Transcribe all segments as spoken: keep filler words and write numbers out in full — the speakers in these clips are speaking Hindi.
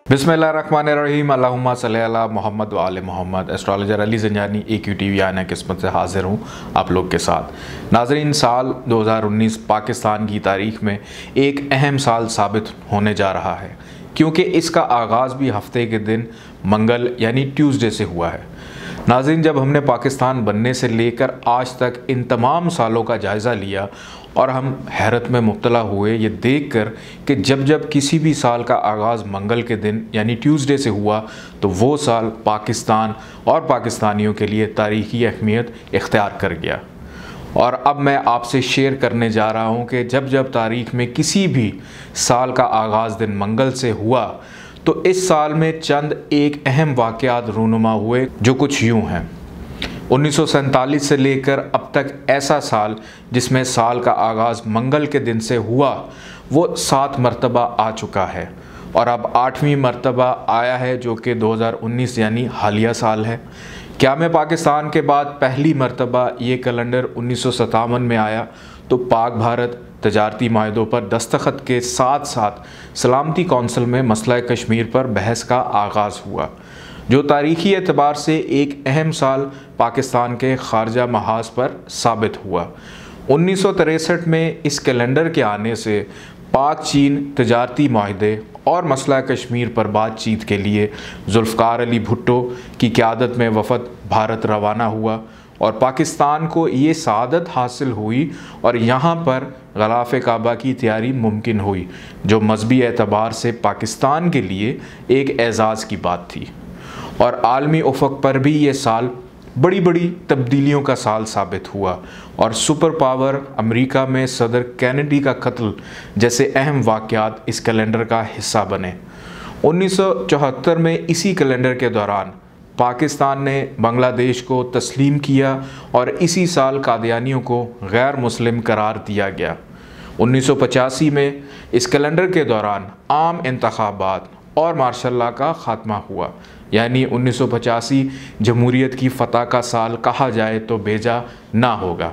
बिस्मिल्लाहिर्रहमानिर्रहीम अल्लाहुम्मा सल्ली अला मोहम्मद व आले मोहम्मद। Astrologer Ali Zanjani A Q TV वी आना किस्मत से हाजिर हूँ आप लोग के साथ। नाज़रीन, साल दो हज़ार उन्नीस पाकिस्तान की तारीख़ में एक अहम साल साबित होने जा रहा है, क्योंकि इसका आगाज़ भी हफ्ते के दिन मंगल यानी ट्यूसडे से हुआ है। नाज़रीन, जब हमने पाकिस्तान बनने से लेकर आज तक इन तमाम सालों का जायज़ा लिया और हम हैरत में मुब्तला हुए ये देखकर कि जब जब किसी भी साल का आगाज़ मंगल के दिन यानी ट्यूसडे से हुआ तो वो साल पाकिस्तान और पाकिस्तानियों के लिए तारीख़ी अहमियत इख्तियार कर गया। और अब मैं आपसे शेयर करने जा रहा हूँ कि जब जब तारीख़ में किसी भी साल का आगाज़ दिन मंगल से हुआ तो इस साल में चंद एक अहम वाक़यात रूनुमा हुए, जो कुछ यूँ हैं। उन्नीस सौ सैंतालीस से लेकर अब तक ऐसा साल जिसमें साल का आगाज़ मंगल के दिन से हुआ वो सात मरतबा आ चुका है और अब आठवीं मरतबा आया है, जो कि दो हज़ार उन्नीस यानी हालिया साल है। क्या मैं पाकिस्तान के बाद पहली मरतबा ये कैलेंडर उन्नीस सौ सत्तावन में आया तो पाक भारत तजारती माहदों पर दस्तखत के साथ साथ सलामती कौंसिल में मसला कश्मीर पर बहस का आगाज़ हुआ, जो तारीख़ी एतबार से एक अहम साल पाकिस्तान के खारजा महाज पर साबित हुआ। उन्नीस सौ तिरसठ में इस कैलेंडर के आने से पाक चीन तजारती माहदे और मसला कश्मीर पर बातचीत के लिए जुल्फ़कार अली भुट्टो की क़यादत में वफ़द भारत रवाना हुआ और पाकिस्तान को ये सआदत हासिल हुई और यहाँ पर ग़िलाफ़ काबा की तैयारी मुमकिन हुई, जो मजहबी एतबार से पाकिस्तान के लिए एक एज़ाज़ की बात थी। और आलमी उफ़क़ पर भी ये साल बड़ी बड़ी तब्दीलियों का साल साबित हुआ और सुपर पावर अमेरिका में सदर कैनेडी का कत्ल जैसे अहम वाक़यात इस कैलेंडर का हिस्सा बने। उन्नीस सौ चौहत्तर में इसी कैलेंडर के दौरान पाकिस्तान ने बांग्लादेश को तस्लीम किया और इसी साल कादियानियों को गैर मुस्लिम करार दिया गया। उन्नीस सौ पचासी में इस कैलेंडर के दौरान आम इंतखाबात और मार्शल लॉ का ख़ात्मा हुआ, यानी उन्नीस सौ पचासी जमहूरियत की फ़तह का साल कहा जाए तो बेजा ना होगा।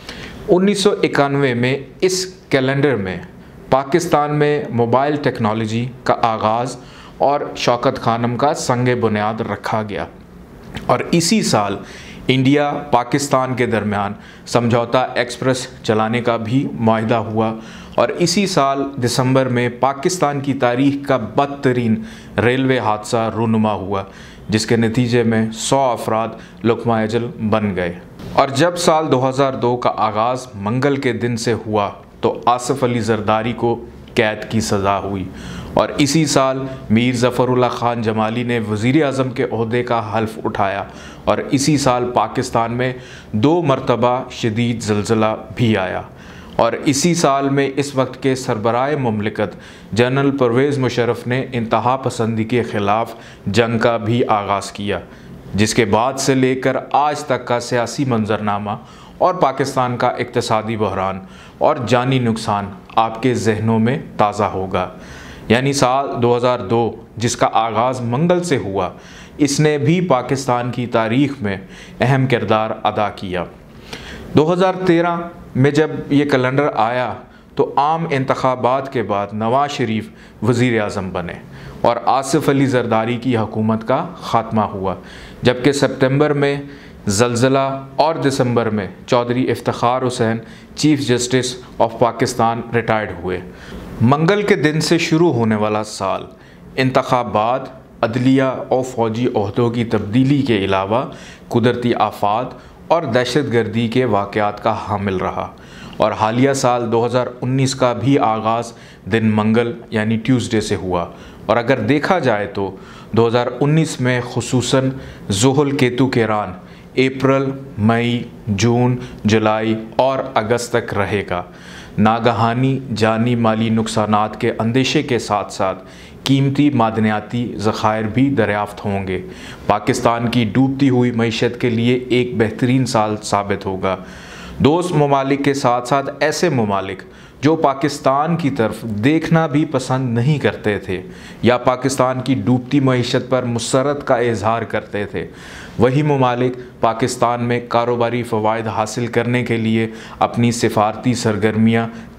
उन्नीस सौ इक्यानवे में इस कैलेंडर में पाकिस्तान में मोबाइल टेक्नोलॉजी का आगाज़ और शौकत खानम का संग बुनियाद रखा गया और इसी साल इंडिया पाकिस्तान के दरमियान समझौता एक्सप्रेस चलाने का भी मुआहदा हुआ और इसी साल दिसंबर में पाकिस्तान की तारीख़ का बदतरीन रेलवे हादसा रूनुमा हुआ, जिसके नतीजे में सौ अफराद लुक़मा अजल बन गए। और जब साल दो हज़ार दो का आगाज़ मंगल के दिन से हुआ तो आसिफ अली जरदारी को कैद की सज़ा हुई और इसी साल मीर ज़फ़रुल्लाह ख़ान जमाली ने वज़ीर आज़म के ओहदे का हल्फ उठाया और इसी साल पाकिस्तान में दो मरतबा शदीद ज़लज़ला भी आया और इसी साल में इस वक्त के सरबराह मुमलिकत जनरल परवेज़ मुशर्रफ ने इंतहा पसंदी के ख़िलाफ़ जंग का भी आगाज़ किया, जिसके बाद से लेकर आज तक का सियासी मंजरनामा और पाकिस्तान का इक़्तिसादी बहरान और जानी नुकसान आपके जहनों में ताज़ा होगा। यानी साल दो हज़ार दो जिसका आगाज़ मंगल से हुआ, इसने भी पाकिस्तान की तारीख़ में अहम किरदार अदा किया। दो हज़ार तेरह में जब ये कैलेंडर आया तो आम इंतखाबात के बाद नवाज शरीफ वज़ीर आज़म बने और आसिफ अली जरदारी की हुकूमत का ख़ात्मा हुआ, जबकि सितंबर में ज़लज़ला और दिसंबर में Chaudhry Iftikhar Hussain chief justice of Pakistan retired हुए। मंगल के दिन से शुरू होने वाला साल इंतखाबात, अदलिया और फ़ौजी ओहदों की तब्दीली के अलावा कुदरती आफ़ात और दहशत गर्दी के वाक़यात का हामिल रहा और हालिया साल दो हज़ार उन्नीस का भी आगाज़ दिन मंगल यानी ट्यूसडे से हुआ। और अगर देखा जाए तो दो हज़ार उन्नीस में खुसूसन ज़ुहल केतु के रान अप्रैल, मई, जून, जुलाई और अगस्त तक रहेगा। नागहानी जानी माली नुकसानात के अंदेशे के साथ साथ कीमती मादनियाती ज़खायर भी दरियाफ़्त होंगे। पाकिस्तान की डूबती हुई मईशत के लिए एक बेहतरीन साल साबित होगा। दोस्त ममालिक के साथ साथ ऐसे ममालिक जो पाकिस्तान की तरफ देखना भी पसंद नहीं करते थे या पाकिस्तान की डूबती मईशत पर मुसरत का इजहार करते थे, वही ममालिक पाकिस्तान में कारोबारी फ़वाइद हासिल करने के लिए अपनी सिफारती सरगर्मियाँ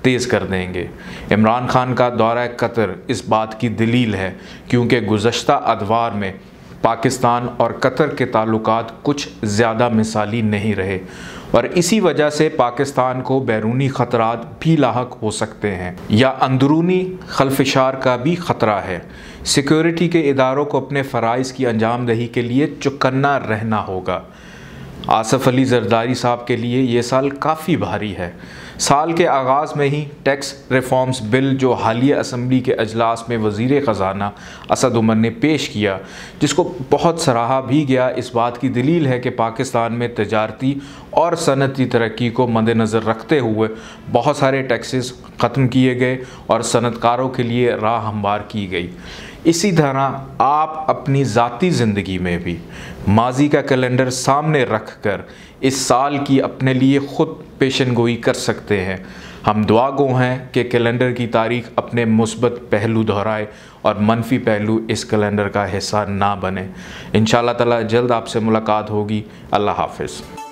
तेज़ कर देंगे। इमरान खान का दौरा कतर इस बात की दलील है, क्योंकि गुज़श्ता अदवार में पाकिस्तान और कतर के ताल्लुकात कुछ ज़्यादा मिसाली नहीं रहे और इसी वजह से पाकिस्तान को बैरूनी ख़तरात भी लाहक हो सकते हैं या अंदरूनी खलफिशार का भी ख़तरा है। सिक्योरिटी के इदारों को अपने फ़राइज़ की अंजाम दही के लिए चौकन्ना रहना होगा। आसफ़ अली ज़रदारी साहब के लिए ये साल काफ़ी भारी है। साल के आगाज़ में ही टैक्स रिफॉर्म्स बिल जो हालिया असम्बली के अजलास में वज़ीर ख़जाना असद उमर ने पेश किया, जिसको बहुत सराहा भी गया, इस बात की दलील है कि पाकिस्तान में तजारती और सनती तरक्की को मद्देनज़र रखते हुए बहुत सारे टैक्सेस ख़त्म किए गए और सनतकारों के लिए राह हमवार की गई। इसी तरह आप अपनी ज़ाती ज़िंदगी में भी माजी का कैलेंडर सामने रख कर इस साल की अपने लिए ख़ुद पेशन गोई कर सकते हैं। हम दुआ गो हैं कि कैलेंडर की तारीख अपने मुस्बत पहलू दोहराए और मनफी पहलू इस कैलेंडर का हिस्सा ना बने। इंशाअल्लाह ताला जल्द आपसे मुलाकात होगी। अल्लाह हाफ़िज़।